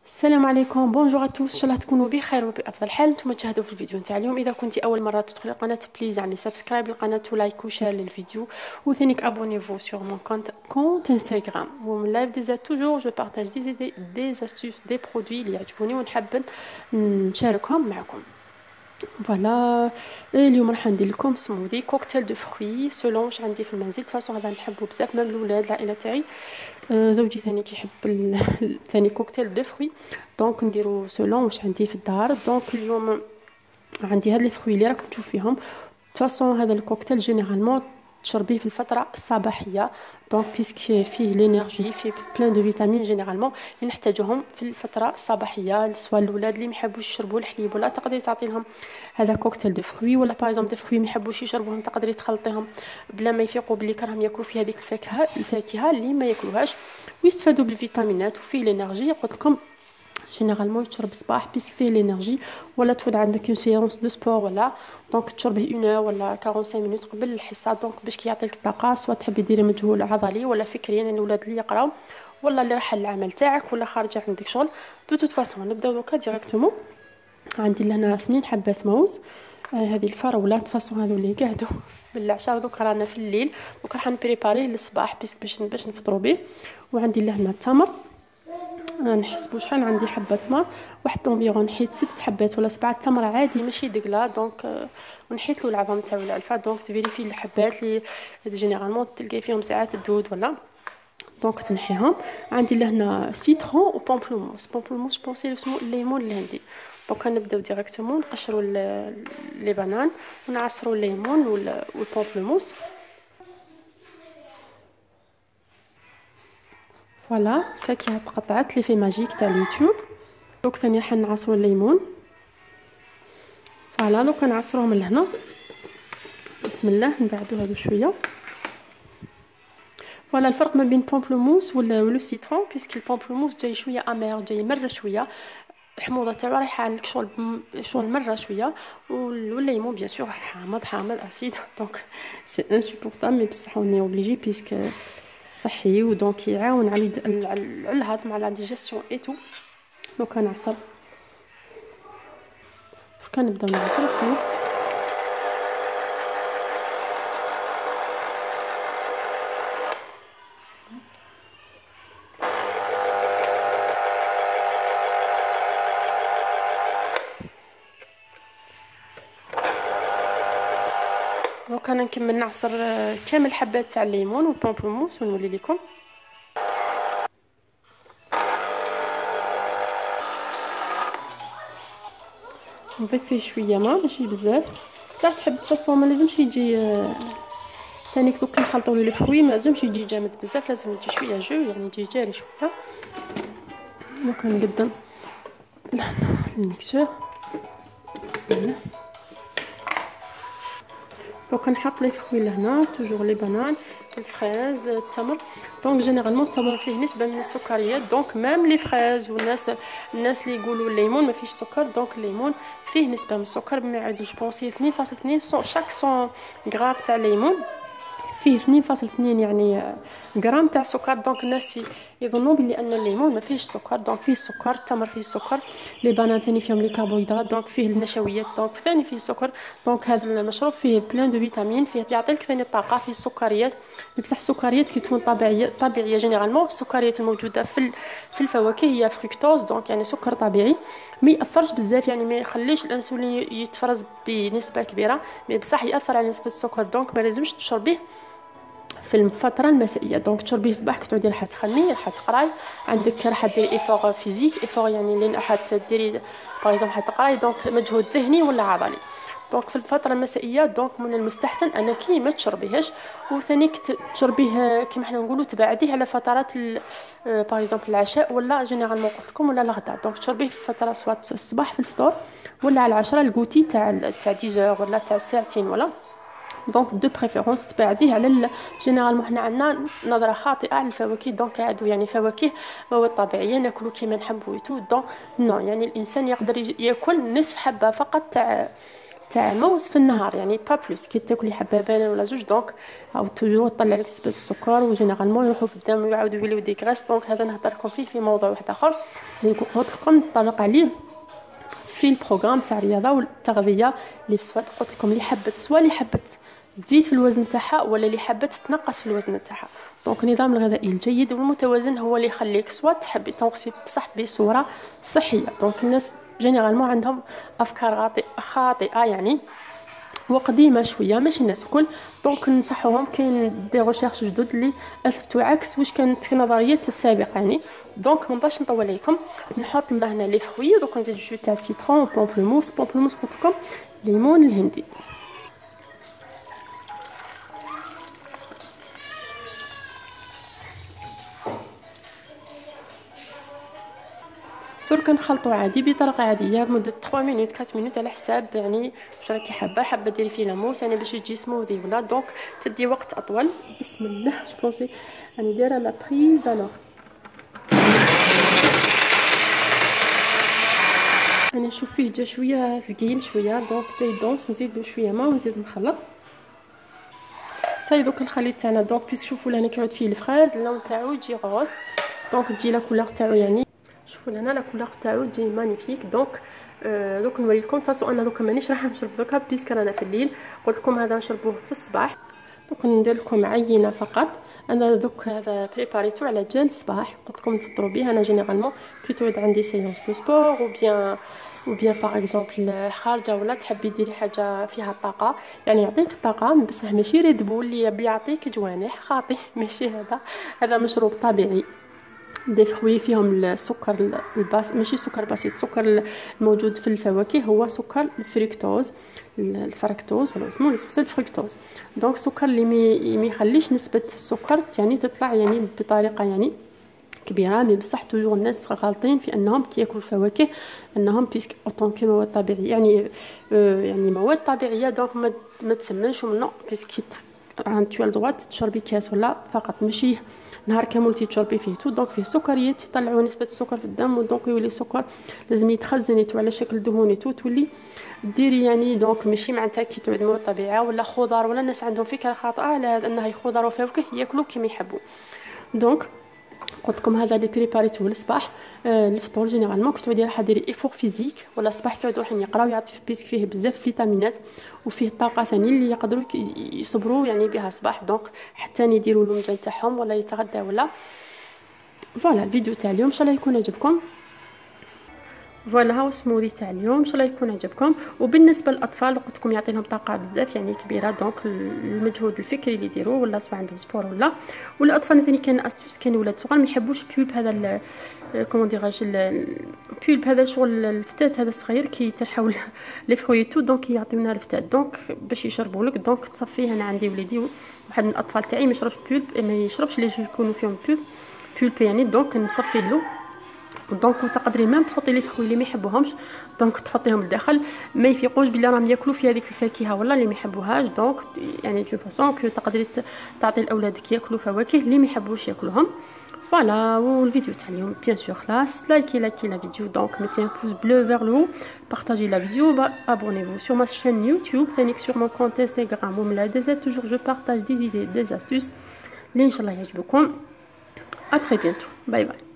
السلام عليكم، بونجور ا توس. ان شاء الله تكونوا بخير وبافضل حال. نتوما تشاهدوا في الفيديو نتاع اليوم. اذا كنتي اول مره تدخلي القناه بليز اعملي سبسكرايب للقناه ولايك وشير للفيديو وثانيك ابونيفو سور مون كونت انستغرام. ومن لايف دي زاد توجور جو بارطاج دي زيدي دي استوس دي برودوي اللي يعجبوني ونحب نشاركهم معكم. فوالا اليوم راح ندير لكم سموذي كوكتيل دو فروي سولون واش عندي في المنزل. فاصون هذا نحبو بزاف مام الاولاد العائله تاعي. زوجي ثاني كيحب ثاني كوكتيل دو فروي، دونك نديرو سولون واش عندي في الدار. دونك اليوم عندي هاد لي فروي اللي راكم تشوفوا فيهم. فاصون هذا الكوكتيل جينيرالمون تشربيه في الفتره الصباحيه، دونك بيسك فيه لينيرجي، فيه بلان دو فيتامين جينيرالمون اللي نحتاجوهم في الفتره الصباحيه. سواء الاولاد اللي ما يحبوش يشربوا الحليب ولا تقدري تعطي لهم هذا كوكتيل دو فروي، ولا باغ اكزومبل دي فروي ما يحبوش يشربوهم تقدري تخلطيهم بلا ما يفيقوا بلي كراهم ياكلوا في هذيك الفاكهه اللي ما ياكلوهاش ويستفادوا بالفيتامينات وفيه لينيرجي. قلت لكم جينيرالمون يتشرب الصباح بيسك فيه لينيرجي، ولا تكون عندك اون سيونس دو سبور ولا دونك تشربيه 1 اور ولا 45 مينوت قبل الحصه، دونك باش كيعطيك الطاقه. سواء تحبي ديري مجهود عضلي ولا فكري، يعني الاولاد اللي يقراو ولا اللي راح للعمل تاعك ولا خارجه عندك شغل. توت فاسون نبداو دوكا ديريكتومون. عندي لهنا 2 حبات موز. هذه الفراولات فاسون هذو اللي قعدوا بالعشاء، دوك رانا في الليل، دوك راح نبريباريه للصباح بيسك باش نفطروا به. وعندي لهنا التمر، نحسبوا شحال عندي حبه تمر، واحد طونبيرون نحيت 6 حبات ولا 7 تمر عادي ماشي دقله. دونك ونحيت له العظم تاعو العلفه، دونك تفيريفي الحبات اللي جينيرالمون تلقاي فيهم ساعات الدود ولا دونك تنحيهم. عندي لهنا سيترون وبومبلوموس. بومبلوموس بونسي اسمه الليمون الهندي. دونك نبداو ديريكتومون نقشروا لي بنان ونعصروا الليمون والبومبلوموس. فوالا فاكهه تقطعت لي في ماجيك تاع اليوتيوب. دوك ثاني راح نعصروا الليمون. فوالا دوك نعصروهم من هنا، بسم الله. نبعدوا هادو شويه. فوالا الفرق ما بين البومبلوموس ولو سيترون بيسك البومبلوموس جاي شويه امير، جاي مر شويه، حموضه تاعو رايحه عليك شغل مره شويه. والليمون بيان سور حامض اسيد، دونك سي انسوبورتابل مي بصح اوني اوبليجي بيسك صحي ودونك يعاون على الهضم مع لا ديجيستيون اي تو. دونك نعصر، كنبداو نعصرو بسم الله. دونك انا نكمل نعصر كامل حبات تاع الليمون والبومبلوموس ونولي لكم. نضيف فيه شويه ما ماشي بزاف، بصح تحب فاصون ما لازمش يجي ثاني دوك نخلطوا لي الفروي ما لازمش يجي جامد بزاف، لازم يجي شويه جو يعني يجي جاري شويه. دونك نقدم الميكسور بسم الله. دونك نحط لي فروي لهنا توجور لي بنان الفريز التمر. دونك جينيرالمون التمر فيه نسبه من السكريات، دونك ميم لي فريز والناس اللي يقولوا الليمون ما فيش سكر، دونك الليمون فيه نسبه من السكر ما يعادش بونسي 2.2 شاك 100 غرام تاع الليمون فيه 2.2 يعني غرام تاع سكر. دونك الناس يظنوا بلي ان الليمون ما فيهش سكر، دونك فيه سكر. التمر فيه سكر، لي بنان ثاني فيهم لي كربوهيدرات، دونك فيه النشويات، دونك ثاني فيه سكر. دونك هذا المشروب فيه بلان دو فيتامين، فيه يعطيك ثاني الطاقه، فيه السكريات. بصح السكريات كي تكون طبيعيه جينيرالمون السكريات الموجوده في الفواكه هي فركتوز، دونك يعني سكر طبيعي ما ياثرش بزاف، يعني ما يخليش الانسولين يتفرز بنسبه كبيره، مي بصح ياثر على نسبه السكر. دونك ما لازمش تشربيه في الفتره المسائيه، دونك تشربيه الصباح كي تعودي راح تخدمي راح تقراي عندك راح ديري ايفور فيزيك، ايفور يعني اللي راح ديري باغ اكزومبل راح تقراي دونك مجهود ذهني ولا عضلي. دونك في الفتره المسائيه دونك من المستحسن انك ما تشربيهش، وثاني تشربيه كيما حنا نقولوا تبعديه على فترات باغ اكزومبل العشاء ولا جينيرالمون قلت لكم ولا الغداء. دونك تشربيه في الفتره سواء الصباح في الفطور ولا على 10 الكوتي تاع 10 ولا تاع ساعتين ولا. دونك دو بريفيرونس تبعديه على جينيرالمون حنا عندنا نظره خاطئه على الفواكه، دونك عادو يعني فواكه مواد طبيعيه ناكلو كيما نحبو يتو. دونك نو يعني الانسان يقدر ياكل نصف حبه فقط تاع موز في النهار، يعني با بلوس. كي تاكلي حبه بانان ولا زوج دونك او توجور طلع لك نسبه السكر وجينيرالمون يروحوا في الدم ويعاودوا يوليو دي غريس. دونك هذا نهضر لكم فيه في موضوع واحد اخر. اللي قلت لكم نطلق عليه في البروغرام تاع الرياضه والتغذيه اللي سواء قلت لكم اللي حبت سواء اللي حبت تزيد في الوزن تاعها ولا اللي حبت تنقص في الوزن تاعها. دونك النظام الغذائي الجيد والمتوازن هو اللي يخليك سواء تحبي تنقصي بصح بصوره صحيه. دونك الناس جينيرالمون عندهم افكار خاطئه يعني وقديمه شويه، ماشي الناس الكل. دونك ننصحوهم كاين دي ريشيرش جدد اللي اثبتوا عكس واش كانت في النظريات السابقه يعني. دونك ما نبقاش نطول عليكم، نحط لهنا لي فروي. دوك نزيد جو تاع سيترون بومبلوموس قلت لكم ليمون الهندي. درك نخلطو عادي بطريقه عاديه لمده 3 مينوت 4 مينوت على حساب يعني واش راكي حابه ديري فيه لاموس يعني باش يجي سموذي ولا. دونك تدي وقت اطول. بسم الله جو بونسي راني دايره لا بريز. الوغ انا نشوف فيه جا شويه ثقيل شويه دونك جاي دونس نزيد له شويه ما ونزيد نخلط. صاي دوك الخليط تاعنا دونك بيس شوفوا لهنا كيعود فيه الفراز اللون تاعو يجي روز. دونك تجي لا كولور تاعو يعني شوفوا لهنا لا كولور تاعو تجي مانيفيك. دونك دوك نوريكم فاصو انا دوك مانيش راح نشرب دوكا بيسك رانا في الليل. قلت لكم هذا نشربوه في الصباح. دوك ندير لكم عينه فقط. انا دوك هذا بريباريتو على جال الصباح قلت لكم تفطروا به. انا جينيرالمون كي تعود عندي سيونس دو سبور او بيان باغ اكزومبل خارجه ولا تحبي ديري حاجه فيها طاقه يعني يعطيك طاقه بصح ماشي ريد بول اللي بيعطيك جوانح خاطي ماشي هذا مشروب طبيعي دي فروي فيهم السكر الباس ماشي سكر بسيط. السكر الموجود في الفواكه هو سكر الفركتوز الفركتوز ولا اسمه الفركتوز. دونك سكر اللي ما يخليش نسبه السكر يعني تطلع يعني بطريقه يعني كبيره. مي بصح توجور الناس غالطين في انهم كياكلوا الفواكه انهم بيسك اوتون كي مواد طبيعيه يعني يعني مواد طبيعيه. دونك ما تسمنش منه بيسك انت الدغوات تشربي كاس ولا فقط ماشي نهار كامل تشربي فيه تو. دونك فيه سكريات يطلعوا نسبه السكر في الدم ودونك يولي السكر لازم يتخزن على شكل دهوني تو تولي ديري يعني. دونك ماشي معناتها كي تعود مواد طبيعيه ولا خضار ولا الناس عندهم فكره خاطئه على انها خضار وفواكه ياكلوا كيما يحبوا. دونك قلت لكم هذا اللي بريباريتو الصباح الفطور جينيرالمون كنت دير راح ديري ايفور فيزيك ولا الصباح كيعودوا راح يقراو يعطي في بيسك فيه بزاف فيتامينات وفيه طاقه ثاني اللي يقدروا يصبروا يعني بها الصباح. دونك حتى يديروا الوجبه تاعهم ولا يتغدى ولا فوالا. الفيديو تاع اليوم ان شاء الله يكون عجبكم. فوالا هاو سموذي تاع اليوم ان شاء الله يكون عجبكم. وبالنسبه للاطفال قلت لكم يعطي لهم طاقه بزاف يعني كبيره. دونك المجهود الفكري اللي يديروه ولا سواء عندهم سبور ولا والاطفال ثاني كاين استوس كاين ولاد صغار ما يحبوش بيوب هذا كومون ديراج البيوب هذا شغل الفتات هذا الصغير كي ترحوا لي فرويتو. دونك يعطيونا الفتات دونك باش يشربوا لك. دونك تصفيه انا عندي وليدي واحد من الاطفال تاعي ما يشربش بيوب ما يشربش لي يكونوا فيهم بيوب يعني. دونك نصفيه له. دونك تقدري ميم تحطي لي فروي اللي ما يحبوهمش دونك تحطيهم لداخل ما يفيقوش بلي راهم ياكلوا في هذيك الفاكهه ولا اللي ما يحبوهاش. دونك يعني دو فاصون كو تقدري تعطي لاولادك ياكلوا فواكه اللي ما يحبوش ياكلوهم. فوالا والفيديو تاع اليوم بيان سور خلاص. لايكي لا فيديو دونك mettez un pouce bleu vers le haut, partagez la vidéo, abonnez-vous sur ma chaîne YouTube ثاني sur mon compte Instagram وملا DZ. toujours je partage des idées des astuces اللي ان شاء الله يعجبكم. à très bientôt. باي باي.